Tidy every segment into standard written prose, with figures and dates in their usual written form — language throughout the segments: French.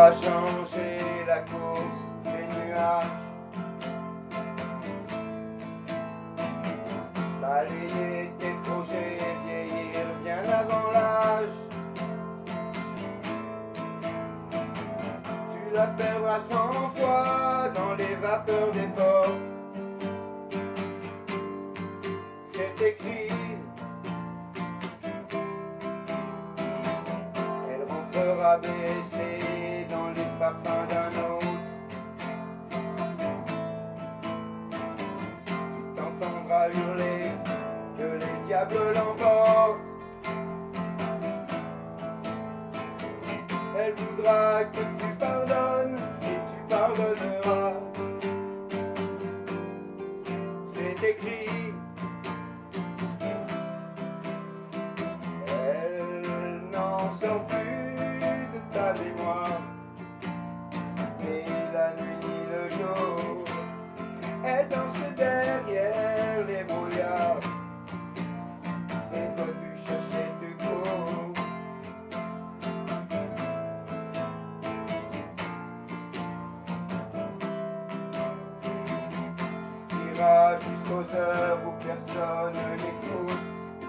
va changer la course des nuages. Balayer tes projets, vieillir bien avant l'âge. Tu la perdras 100 fois dans les vapeurs des ports. C'est écrit. Elle rentrera blessée dans les parfums d'un autre. Tu t'entendras hurler que les diables l'emportent. Elle voudra que tu pardonnes et tu pardonneras. C'est écrit. Elle n'en sort plus de ta mémoire, ni la nuit ni le jour. Elle danse derrière les brouillards, et toi tu cherches et tu cours. Tu iras jusqu'aux heures où personne n'écoute.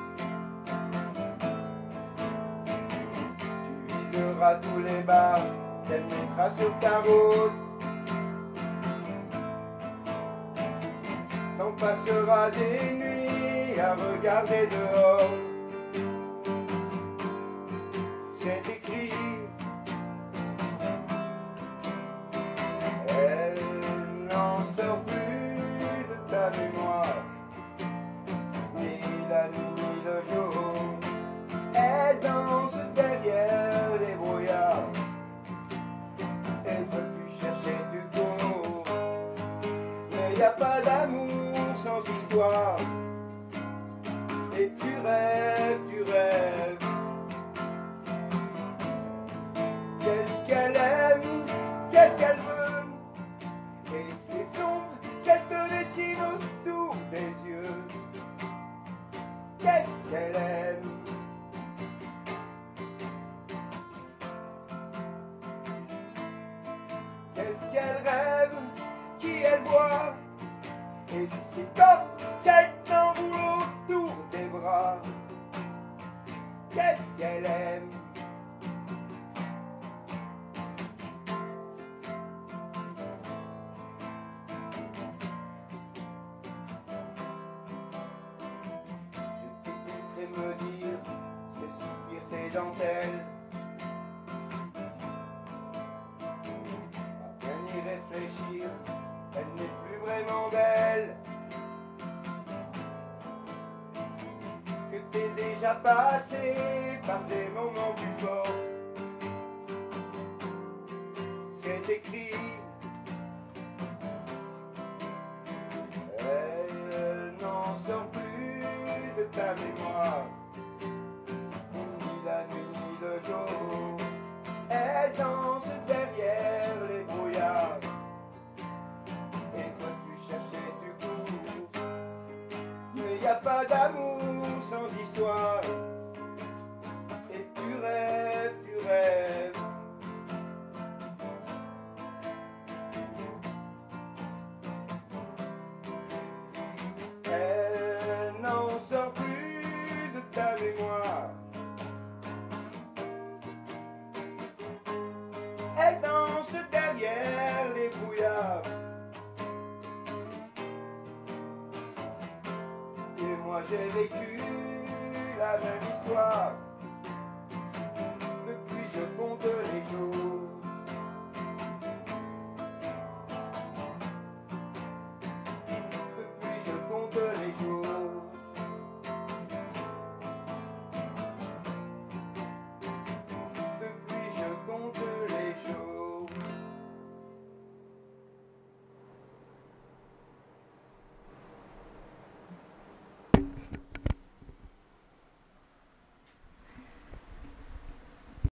Tu videras tous les bars qu'elle mettra sur ta route. T'en passeras des nuits à regarder dehors. C'est écrit. Elle n'en sort plus de ta mémoire, ni la nuit ni le jour. Elle danse derrière les brouillards, et toi tu cherches et tu cours. Mais y a pas d'amour sans histoire, et tu rêves, tu rêves. Qu'est-ce qu'elle aime, qu'est-ce qu'elle veut, et ces ombres qu'elle te dessine autour des yeux. Qu'est-ce qu'elle aime? Qu'est-ce qu'elle rêve, qui elle voit, et ces cordes qu'elle t'enroule autour des bras. Qu'est-ce qu'elle aime? Je t'écouterai me dire ses soupirs, ses dentelles. À bien y réfléchir, elle n'est plus vraiment belle. Que t'es déjà passé par des moments plus forts. C'est écrit. Elle n'en sort plus de ta mémoire, ni la nuit ni le jour. Elle danse derrière les brouillards, et toi tu cherches et tu cours. Mais y a pas d'amour sans histoire, et tu rêves, tu rêves. Elle n'en sort plus de ta mémoire. Elle danse derrière les brouillards, et moi j'ai vécu la même histoire.